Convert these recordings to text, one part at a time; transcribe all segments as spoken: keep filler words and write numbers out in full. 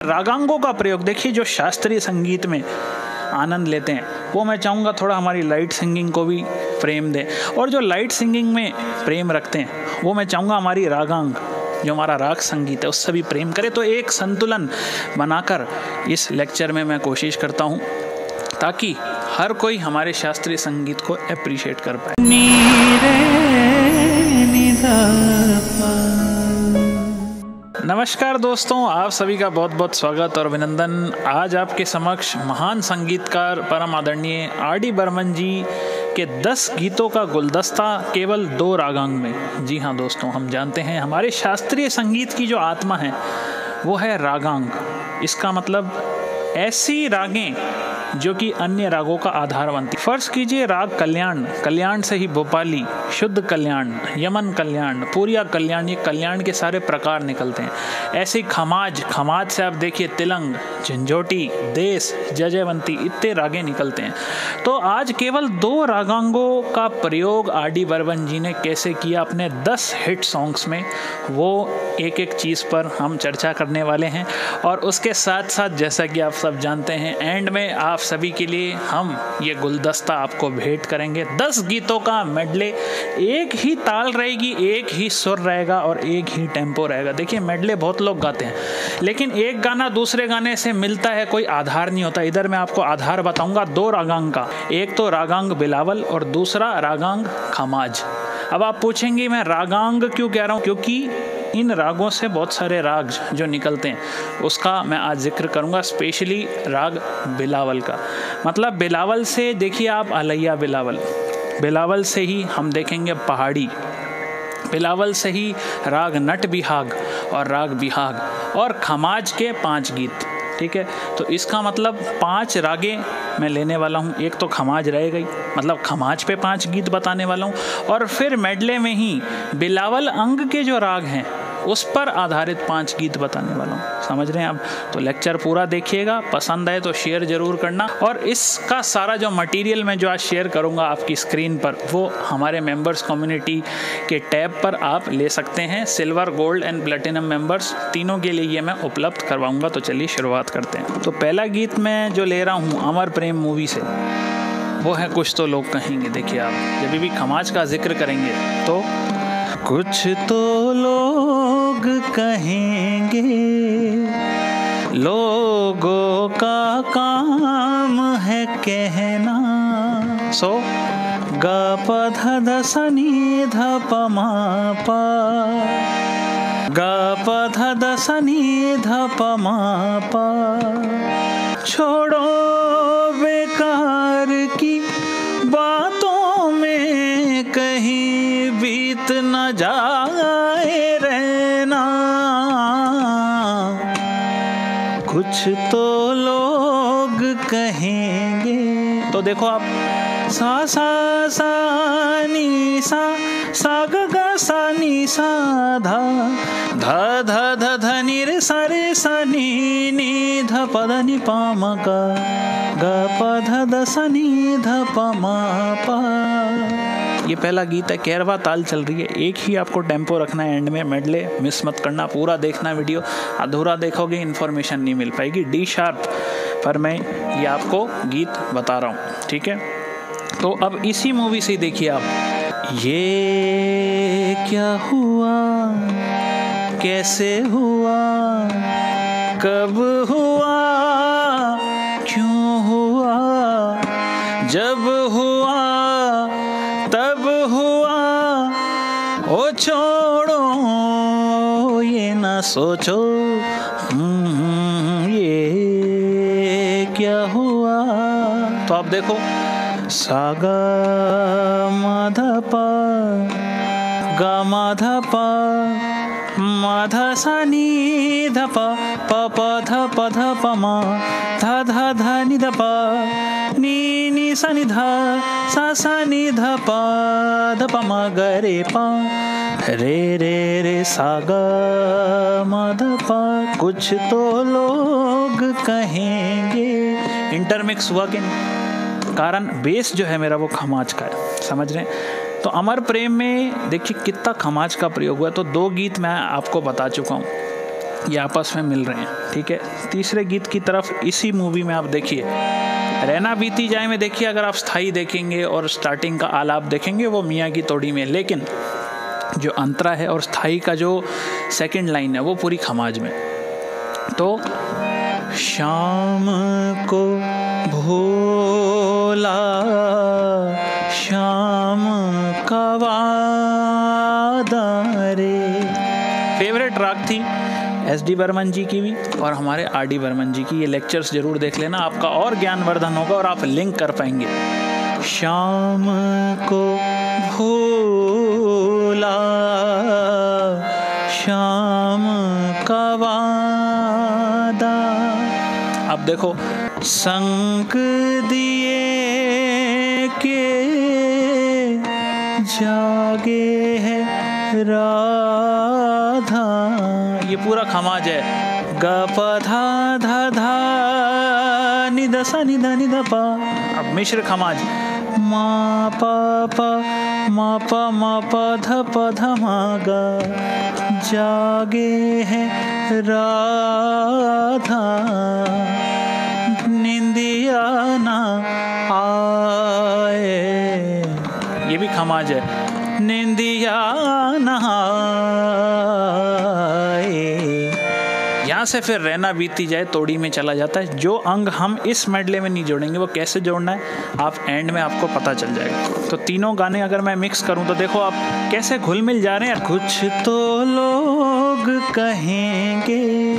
रागांगों का प्रयोग देखिए, जो शास्त्रीय संगीत में आनंद लेते हैं वो मैं चाहूँगा थोड़ा हमारी लाइट सिंगिंग को भी प्रेम दें, और जो लाइट सिंगिंग में प्रेम रखते हैं वो मैं चाहूँगा हमारी रागांग, जो हमारा राग संगीत है, उससे भी प्रेम करें। तो एक संतुलन बनाकर इस लेक्चर में मैं कोशिश करता हूँ ताकि हर कोई हमारे शास्त्रीय संगीत को अप्रिशिएट कर पाए। नमस्कार दोस्तों, आप सभी का बहुत बहुत स्वागत और अभिनंदन। आज आपके समक्ष महान संगीतकार परम आदरणीय आर डी बर्मन जी के दस गीतों का गुलदस्ता केवल दो रागांग में। जी हाँ दोस्तों, हम जानते हैं हमारे शास्त्रीय संगीत की जो आत्मा है वो है रागांग। इसका मतलब ऐसी रागें जो कि अन्य रागों का आधार बनती। फर्ज कीजिए राग कल्याण, कल्याण से ही भोपाली, शुद्ध कल्याण, यमन कल्याण, पूरिया कल्याण, ये कल्याण के सारे प्रकार निकलते हैं। ऐसे खमाज, खमाज से आप देखिए तिलंग, झंझोटी, देश, जयजयवंती, इतने रागें निकलते हैं। तो आज केवल दो रागांगों का प्रयोग आर डी बर्मन जी ने कैसे किया अपने दस हिट सॉन्ग्स में, वो एक एक चीज़ पर हम चर्चा करने वाले हैं। और उसके साथ साथ जैसा कि आप सब जानते हैं, एंड में आप सभी के लिए हम ये गुलदस्ता आपको भेंट करेंगे। दस गीतों का मेडले, एक ही ताल रहेगी, एक ही सुर रहेगा और एक ही टेम्पो रहेगा। देखिए मेडले बहुत लोग गाते हैं, लेकिन एक गाना दूसरे गाने से मिलता है, कोई आधार नहीं होता। इधर मैं आपको आधार बताऊंगा दो रागांग का, एक तो रागांग बिलावल और दूसरा रागांग खमाज। अब आप पूछेंगे मैं रागांग क्यों कह रहा हूँ, क्योंकि इन रागों से बहुत सारे राग जो निकलते हैं उसका मैं आज जिक्र करूंगा, स्पेशली राग बिलावल का। मतलब बिलावल से देखिए आप अलैया बिलावल, बिलावल से ही हम देखेंगे पहाड़ी, बिलावल से ही राग नट बिहाग और राग बिहाग, और खमाज के पांच गीत। ठीक है, तो इसका मतलब पांच रागें मैं लेने वाला हूँ। एक तो खमाज रह गई, मतलब खमाज पे पांच गीत बताने वाला हूँ, और फिर मेडले में ही बिलावल अंग के जो राग हैं उस पर आधारित पांच गीत बताने वाला हूँ। समझ रहे हैं आप? तो लेक्चर पूरा देखिएगा, पसंद आए तो शेयर जरूर करना। और इसका सारा जो मटेरियल मैं जो आज शेयर करूँगा आपकी स्क्रीन पर, वो हमारे मेंबर्स कम्युनिटी के टैब पर आप ले सकते हैं। Silver, gold and platinum members तीनों के लिए ये मैं उपलब्ध करवाऊँगा। तो चलिए शुरुआत करते हैं। तो पहला गीत मैं जो ले रहा हूँ अमर प्रेम मूवी से, वो है कुछ तो लोग कहेंगे। देखिए आप जब भी खमाज का जिक्र करेंगे तो कुछ तो लोग कहेंगे, लोगों का काम है कहना। सो ग प ध ध स नि ध प म प, ग प ध ध स नि ध प म प। छोड़ो बेकार की बातों में कहीं बीत न जाए रहना, कुछ तो लोग कहेंगे। तो देखो आप सा सा सा नी सा, सा ग ग सा नी सा, धा धा धा धा धा नी रे सा रे सा नी नी ध प ध नि प म ग, ग प ध ध स नि ध प म प। ये पहला गीत है, कैरवा ताल चल रही है, एक ही आपको टेम्पो रखना है। एंड में मेडले मिस मत करना, पूरा देखना वीडियो। अधूरा देखोगे इन्फॉर्मेशन नहीं मिल पाएगी। डी शार्प पर मैं ये आपको गीत बता रहा हूँ। ठीक है, तो अब इसी मूवी से देखिए आप, ये क्या हुआ, कैसे हुआ, कब हुआ, क्यों हुआ, जब हुआ तब हुआ, ओ छोड़ो ये ना सोचो, ये क्या हुआ। तो आप देखो सा ग म ध प, ग म ध प, म ध सा नि ध प, प प ध प ध प म, ध ध ध नि ध प, नी नी सा नि ध, सा सा नि ध प, ध प म ग रे प, रे रे रे सा ग म ध प। कुछ तो लोग कहेंगे। इंटरमिक्स हुआ कि कारण बेस जो है मेरा वो खमाज का है। समझ रहे हैं? तो अमर प्रेम में देखिए कितना खमाज का प्रयोग हुआ है। तो दो गीत मैं आपको बता चुका हूँ। ये आपस में मिल रहे हैं, ठीक है। तीसरे गीत की तरफ इसी मूवी में आप देखिए, रहना बीती जाए में देखिए, अगर आप स्थाई देखेंगे और स्टार्टिंग का आलाप देखेंगे वो मियाँ की तोड़ी में, लेकिन जो अंतरा है और स्थाई का जो सेकंड लाइन है वो पूरी खमाज में। तो शाम को भोला शाम का वादा रे, फेवरेट राग थी एस डी बर्मन जी की भी और हमारे आर डी बर्मन जी की। ये लेक्चर्स जरूर देख लेना, आपका और ज्ञानवर्धन होगा और आप लिंक कर पाएंगे। शाम को भोला शाम का वादा, अब देखो, संग दिए के जागे है राधा, ये पूरा खमाज है। ग प धा धा धा नि द सा नि ध नि ध प, अब मिश्र खमाज, मा प प मा प मा प ध प ध मा ग, जागे है राधा निंदिया ना आए, ये भी खमाज है। निंदिया ना आए, यहाँ से फिर रहना बीती जाए तोड़ी में चला जाता है। जो अंग हम इस मेडले में नहीं जोड़ेंगे वो कैसे जोड़ना है आप एंड में आपको पता चल जाएगा। तो तीनों गाने अगर मैं मिक्स करूँ तो देखो आप कैसे घुल मिल जा रहे हैं। कुछ तो लोग कहेंगे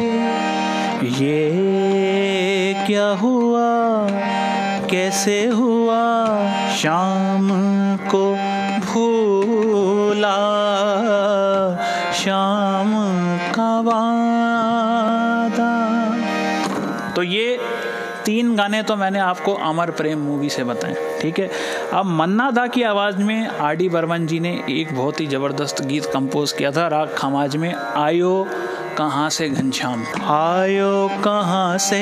ये क्या हुआ कैसे हुआ, शाम को भूला शाम का वादा। तो ये तीन गाने तो मैंने आपको अमर प्रेम मूवी से बताएं, ठीक है। अब मन्ना दा की आवाज़ में आर डी बर्मन जी ने एक बहुत ही ज़बरदस्त गीत कंपोज किया था राग खमाज में, आयो कहाँ से घनश्याम। आयो कहाँ से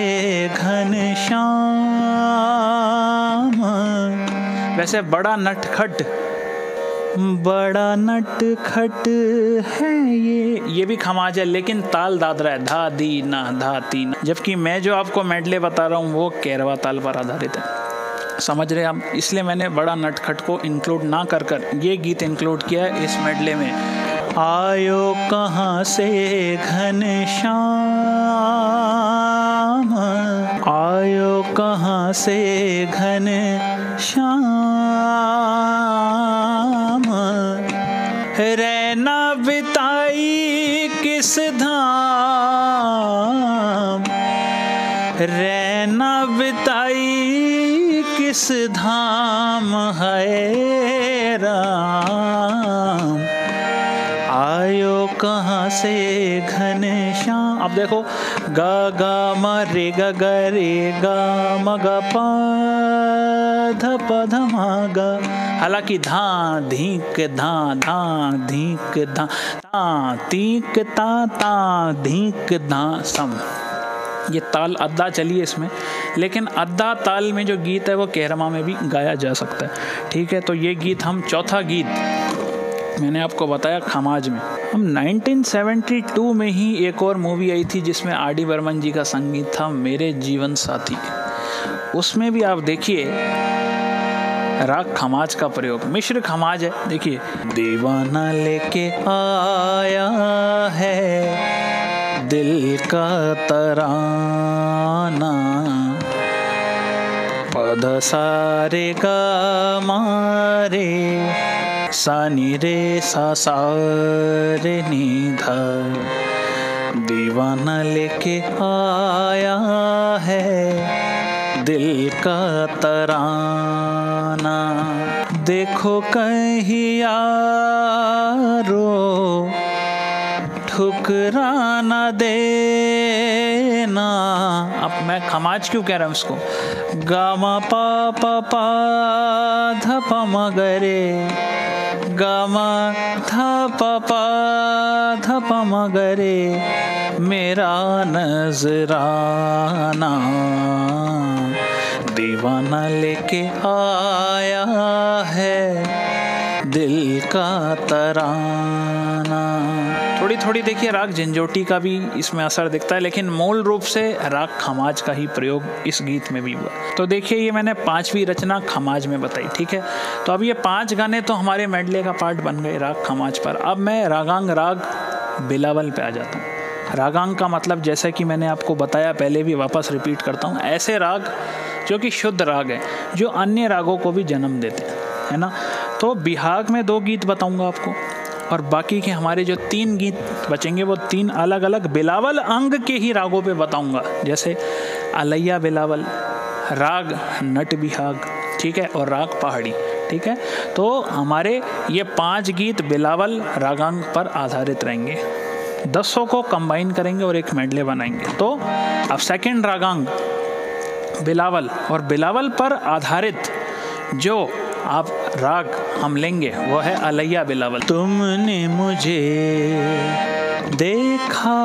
घनश्याम, वैसे बड़ा नटखट बड़ा नटखट है ये, ये भी खमाज है लेकिन ताल दादरा है, धा दी ना धा ती ना। जबकि मैं जो आपको मेडले बता रहा हूँ वो कैरवा ताल पर आधारित है, समझ रहे आप। इसलिए मैंने बड़ा नटखट को इंक्लूड ना कर कर ये गीत इंक्लूड किया है इस मेडले में। आयो कहाँ से घनश्याम, आयो कहाँ से घनश्याम, रैना बिताई किस धाम, रैना बिताई किस धाम है राम, आयो कहाँ से घनश्याम। अब देखो गा गा म रे गा ग रे गा म ग प ध प ध म ग, हालांकि धा धीक धा धा धीक धा ता तीक ता ता धीक धा सम, ये ताल अद्दा चली है इसमें, लेकिन अद्दा ताल में जो गीत है वो कैरमा में भी गाया जा सकता है, ठीक है। तो ये गीत हम चौथा गीत मैंने आपको बताया खमाज में। हम नाइनटीन सेवेंटी टू में ही एक और मूवी आई थी जिसमें आर डी बर्मन जी का संगीत था, मेरे जीवन साथी। उसमें भी आप देखिए राग खमाज का प्रयोग, मिश्र खमाज है। देखिए दीवाना लेके आया है दिल का तराना, पद सारे का मारे सानी रे सा सा रे नी धा, दीवाना लेके आया है दिल का तराना, देखो कहीं यारो ठुकराना देना। अब मैं खमाज क्यों कह रहा हूँ इसको, गा मा पा पा पा ध प म ग रे, गा मा ध प पा ध प म ग रे, मेरा नजराना दीवाना लेके आया है दिल का तराना। थोड़ी थोड़ी थोड़ी देखिए राग झंझोटी का भी इसमें असर दिखता है, लेकिन मूल रूप से राग खमाज का ही प्रयोग इस गीत में भी हुआ। तो देखिए ये मैंने पांचवी रचना खमाज में बताई, ठीक है। तो अब ये पांच गाने तो हमारे मेडले का पार्ट बन गए राग खमाज पर। अब मैं रागांग राग बिलावल पे आ जाता हूँ। रागांग का मतलब जैसा कि मैंने आपको बताया पहले, भी वापस रिपीट करता हूँ, ऐसे राग जो कि शुद्ध राग है, जो अन्य रागों को भी जन्म देते हैं, है ना। तो बिहाग में दो गीत बताऊंगा आपको, और बाकी के हमारे जो तीन गीत बचेंगे वो तीन अलग अलग बिलावल अंग के ही रागों पे बताऊंगा, जैसे अलैया बिलावल, राग नट बिहाग, ठीक है, और राग पहाड़ी, ठीक है। तो हमारे ये पांच गीत बिलावल रागांग पर आधारित रहेंगे। दसों को कंबाइन करेंगे और एक मेडले बनाएंगे। तो अब सेकंड रागांग बिलावल, और बिलावल पर आधारित जो आप राग हम लेंगे वो है अलैया बिलावल। तुमने मुझे देखा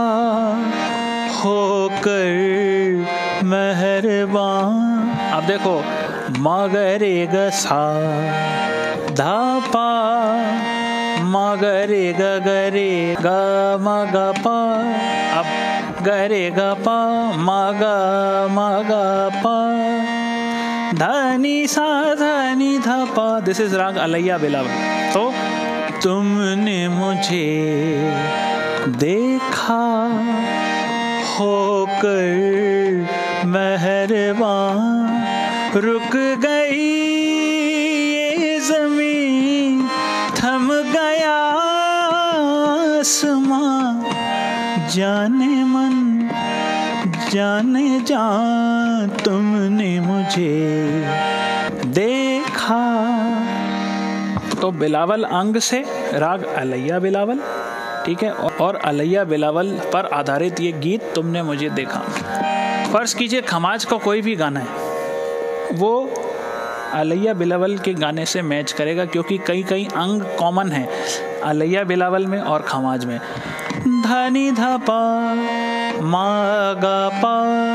होकर मेहरबान, अब देखो मगरे गसा धापा, मगरे गगरे ग मग प, अब गरे ग प मग मग प, धनी सा धनी ध प। दिस इज राग अलैया बिलावल। तो तुमने मुझे देखा होकर मेहरबान, रुक गई ये ज़मीन, थम गया आसमां, जाने मन जाने जान, तुमने मुझे देखा। तो बिलावल अंग से राग अलैया बिलावल, ठीक है, और अलैया बिलावल पर आधारित ये गीत तुमने मुझे देखा। फर्ज कीजिए खमाज का कोई भी गाना है वो अलैया बिलावल के गाने से मैच करेगा, क्योंकि कई कई अंग कॉमन हैं अलैया बिलावल में और खमाज में। धनी धपा मागा पा,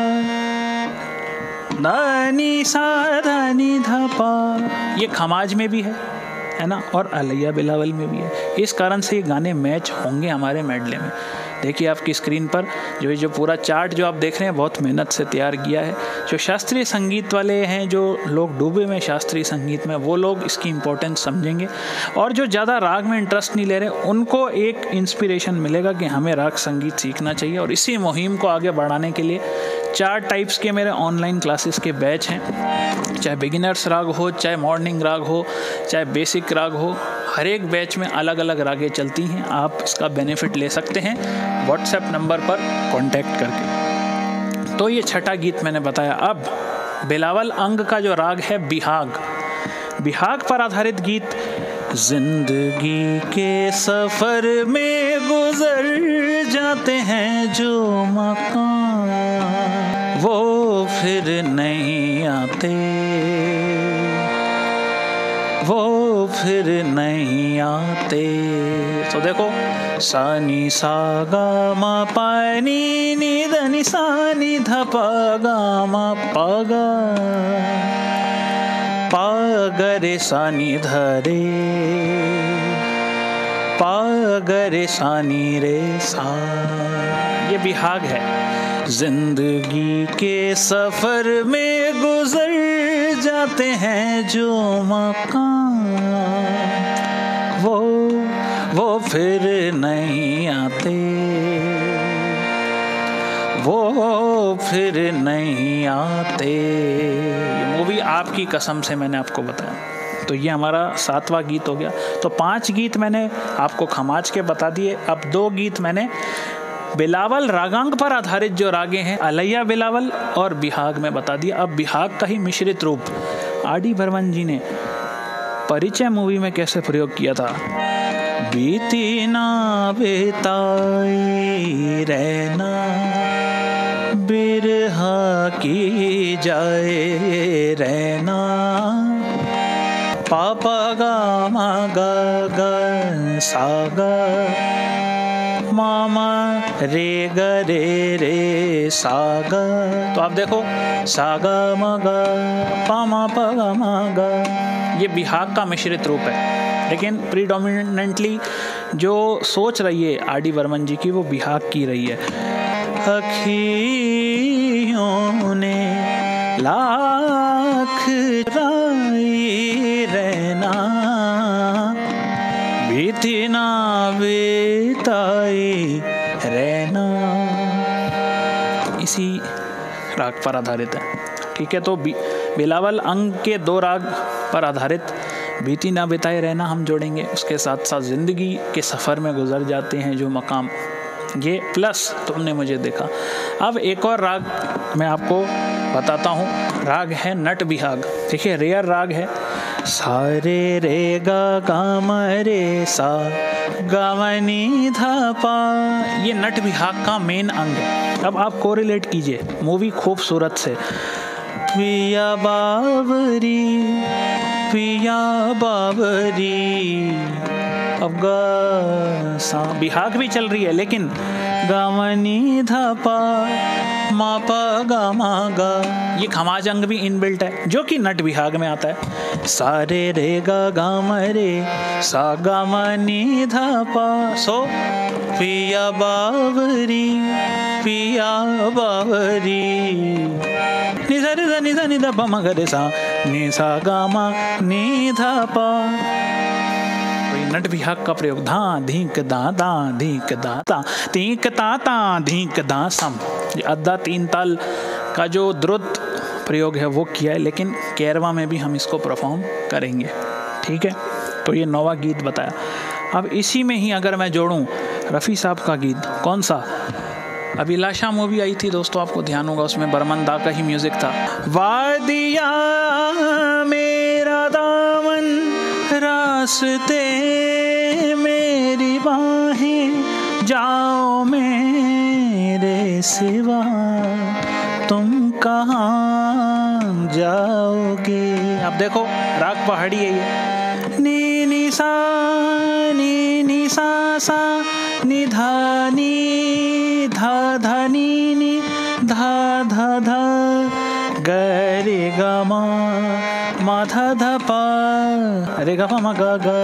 धनी सा धनी धपा, ये खमाज में भी है है ना, और अलैया बिलावल में भी है। इस कारण से ये गाने मैच होंगे हमारे मेडले में। देखिए आपकी स्क्रीन पर जो ये जो पूरा चार्ट जो आप देख रहे हैं बहुत मेहनत से तैयार किया है। जो शास्त्रीय संगीत वाले हैं, जो लोग डूबे में शास्त्रीय संगीत में, वो लोग इसकी इम्पोर्टेंस समझेंगे, और जो ज़्यादा राग में इंटरेस्ट नहीं ले रहे उनको एक इंस्पिरेशन मिलेगा कि हमें राग संगीत सीखना चाहिए। और इसी मुहिम को आगे बढ़ाने के लिए चार टाइप्स के मेरे ऑनलाइन क्लासेस के बैच हैं, चाहे बिगिनर्स राग हो, चाहे मॉर्निंग राग हो, चाहे बेसिक राग हो, हर एक बैच में अलग अलग रागें चलती हैं। आप इसका बेनिफिट ले सकते हैं व्हाट्सएप नंबर पर कांटेक्ट करके। तो ये छठा गीत मैंने बताया। अब बिलावल अंग का जो राग है बिहाग, बिहाग पर आधारित गीत। जिंदगी के सफर में गुजर जाते हैं जो मकाम, वो फिर नहीं आते, वो फिर नहीं आते। तो देखो सानी सा गा मा पा नी नी ध नि सा नि ध प गा मा पा गा, पा ग रे सा नि ध रे, पा ग रे सा नि रे सा, ये बिहाग है। जिंदगी के सफर में गुजर जाते हैं जो मकाम, वो वो फिर नहीं आते, वो फिर नहीं आते। ये मूवी आपकी कसम से मैंने आपको बताया। तो ये हमारा सातवां गीत हो गया। तो पांच गीत मैंने आपको खमाज के बता दिए। अब दो गीत मैंने बिलावल रागांग पर आधारित जो रागे हैं अलैया बिलावल और बिहाग में बता दिया। अब बिहाग का ही मिश्रित रूप आर डी बर्मन जी ने परिचय मूवी में कैसे प्रयोग किया था। बीती ना बेताई रहना, बिरहा की जाए रहना, पापा गा मा गा गा सा गा, मामा रे ग रे रे सा गा। तो आप देखो सा गा मा गा पा मा पा गा मा गा, ये बिहाग का मिश्रित रूप है। लेकिन प्रीडोमिनेंटली जो सोच रही है आर डी बर्मन जी की, वो बिहाग की रही है। अखियों ने लाख राई रहना, बीती ना बीताई रहना, इसी राग पर आधारित है। ठीक है, तो बिलावल अंग के दो राग पर आधारित बीती ना बिताए रहना हम जोड़ेंगे। उसके साथ साथ ज़िंदगी के सफ़र में गुजर जाते हैं जो मकाम, ये प्लस तुमने मुझे देखा। अब एक और राग मैं आपको बताता हूँ, राग है नट बिहाग। देखिए रेयर राग है, सारे रे गा गा म रे सा गा म नी धा पा, ये नट बिहाग का मेन अंग है। अब आप कोरिलेट कीजिए मूवी खूबसूरत से, पिया बाबरी पिया बाबरी, अब गा सा बिहाग भी चल रही है, लेकिन गा म नी धा पा मा पा गा मा गा, ये खमाज अंग भी इनबिल्ट है जो कि नट बिहाग में आता है। सारे रे गा गा म रे सा गा म नी धा पा, सो पिया बाबरी पिया बाबरी, नि सा रे सा नि सा नि धा पा म ग रे सा नि सा गा मा नि धा पा। तो ये नट बिहाग का प्रयोग, धा धीक दा दा धीक दा ता तीक ता ता धीक दा सम, ये अद्धा तीन ताल का जो द्रुत प्रयोग है वो किया है, लेकिन कैरवा में भी हम इसको परफॉर्म करेंगे। ठीक है, तो ये नौवा गीत बताया। अब इसी में ही अगर मैं जोड़ूं रफ़ी साहब का गीत, कौन सा, अभिलाषा मूवी आई थी दोस्तों, आपको ध्यान होगा, उसमें बर्मन दा का ही म्यूजिक था। वादिया मेरा दामन रास्ते मेरी बाहें, जाओ मेरे सिवा तुम कहाँ जाओगे। अब देखो राग पहाड़ी है ये, नी नी सा नी नी सा सा नि धा नी धा धा नी नी धा धा धा ग रे ग मा मा धा धा पा रे ग पा मा ग ग,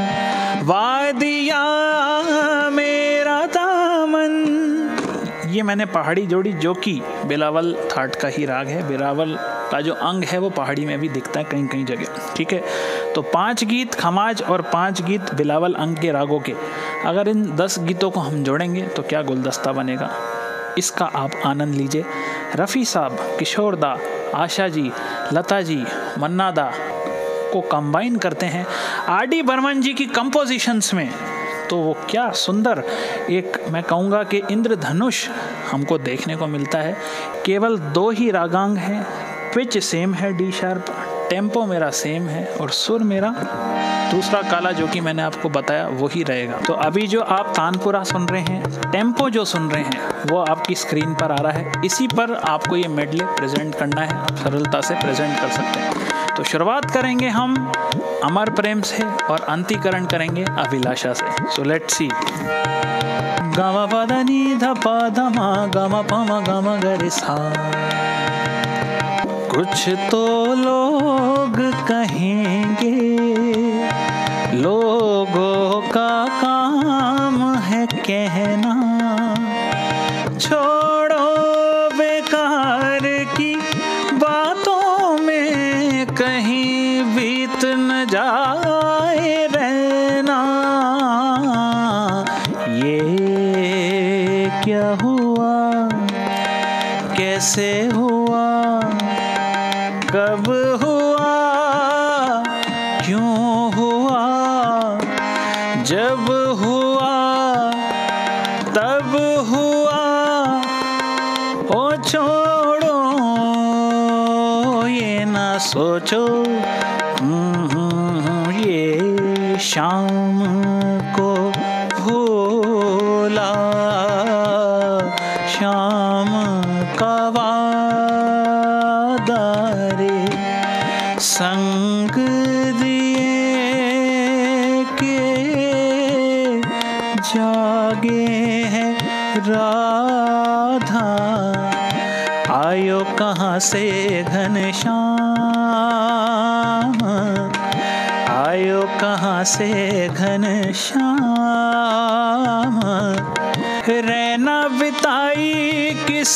वादिया मेरा दामन, ये मैंने पहाड़ी जोड़ी जो कि बिलावल थाट का ही राग है। बिलावल का जो अंग है वो पहाड़ी में भी दिखता है कहीं कहीं जगह। ठीक है, तो पांच गीत खमाज और पांच गीत बिलावल अंग के रागों के, अगर इन दस गीतों को हम जोड़ेंगे तो क्या गुलदस्ता बनेगा, इसका आप आनंद लीजिए। रफ़ी साहब, किशोर दा, आशा जी, लता जी, मन्ना दा को कंबाइन करते हैं आर डी बर्मन जी की कंपोजिशंस में, तो वो क्या सुंदर एक, मैं कहूँगा कि इंद्रधनुष हमको देखने को मिलता है। केवल दो ही रागांग हैं, पिच सेम है डी शार्प, टेम्पो मेरा सेम है और सुर मेरा दूसरा काला जो कि मैंने आपको बताया वही रहेगा। तो अभी जो आप तानपुरा सुन रहे हैं, टेम्पो जो सुन रहे हैं, वो आपकी स्क्रीन पर आ रहा है, इसी पर आपको ये मेडले प्रेजेंट करना है, आप सरलता से प्रेजेंट कर सकते हैं। तो शुरुआत करेंगे हम अमर प्रेम से और अंतिकरण करेंगे अभिलाषा से। So let's see. गामा पदा नी धा पा धा मा गामा पा मा गामा ग रे सा, कुछ तो लोग कहेंगे, लोगों का काम है कहना, छोड़ो बेकार की बातों में कहीं बीत न जाए रहना। ये क्या हुआ, कैसे हुआ, कब हुआ, क्यों हुआ, जब हुआ तब हुआ, ओ छोड़ो ये ना सोचो, ये शाम को भूला, शाम का वादा रे, संग दिए के जागे है राधा, आयो कहाँ से घनश्याम, आयो कहाँ से घनश्याम, रैना बिताई किस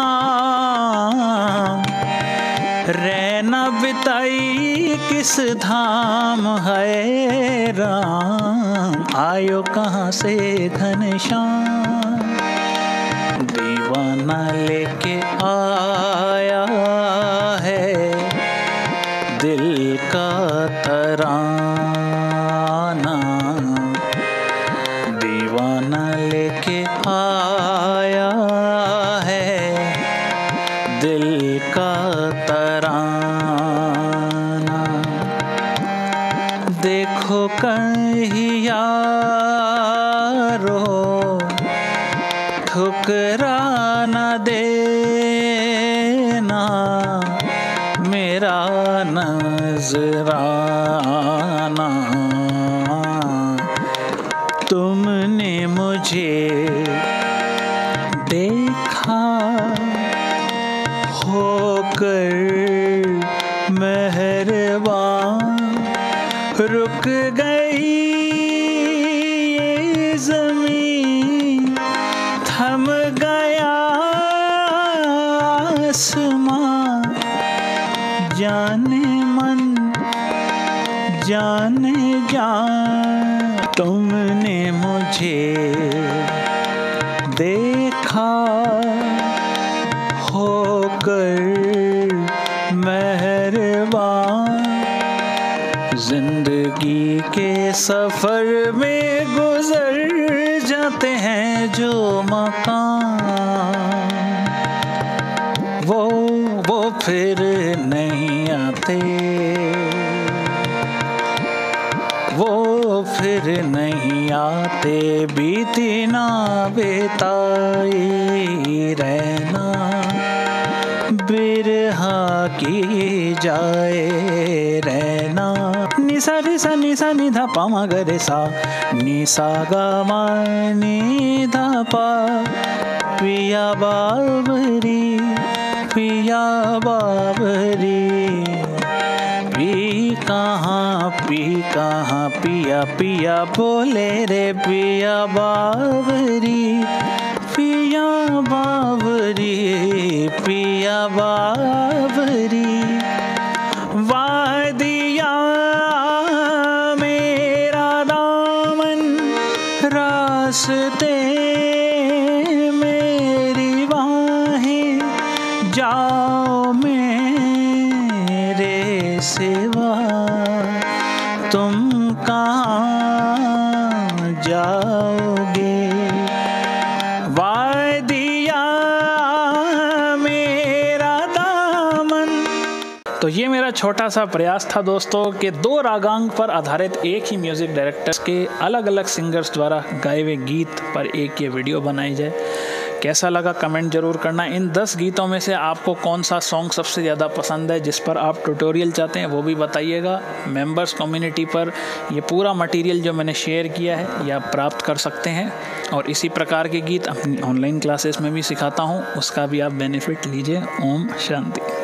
धाम, रैना बिताई किस धाम है राम, आयो कहाँ से घनश्याम, दीवाना लेके आया है दिल का तराना, दीवाना लेके आया है दिल का तराना। देखो कहीं यारो ठुकरा न देना मेरा नजराना, तुमने मुझे देखा होकर मेहरबान, रुक गई ये ज़मीं, थम गया आसमां, जाने मन जाने जान, तुमने मुझे देखा होकर मेहरबान, जिंदगी के सफर में गुजर जाते हैं जो मकाम, वो वो फिर नहीं आते, वो फिर नहीं आते, बीती ना बेताई रहना बिरहा की जाए रहना। निसा रिसा निसा निधा पा मा ग रे सा, निसा गा मा नि धा पा, पिया बाबरी पिया बाबरी, पी कहाँ पी कहाँ पिया पिया बोले रे पिया बाबरी, पिया बाबरी पिया बाबरी, वादिया मेरा दामन रास्ते मेरी बाहें, जाओ मेरे सिवा तुम कहाँ जाओगे, वादिया मेरा दामन। तो ये मेरा छोटा सा प्रयास था दोस्तों कि दो रागांग पर आधारित एक ही म्यूज़िक डायरेक्टर्स के अलग अलग सिंगर्स द्वारा गाए हुए गीत पर एक ये वीडियो बनाई जाए। कैसा लगा कमेंट ज़रूर करना। इन दस गीतों में से आपको कौन सा सॉन्ग सबसे ज़्यादा पसंद है जिस पर आप ट्यूटोरियल चाहते हैं वो भी बताइएगा। मेंबर्स कम्युनिटी पर ये पूरा मटेरियल जो मैंने शेयर किया है ये आप प्राप्त कर सकते हैं, और इसी प्रकार के गीत अपनी ऑनलाइन क्लासेस में भी सिखाता हूँ, उसका भी आप बेनिफिट लीजिए। ओम शांति।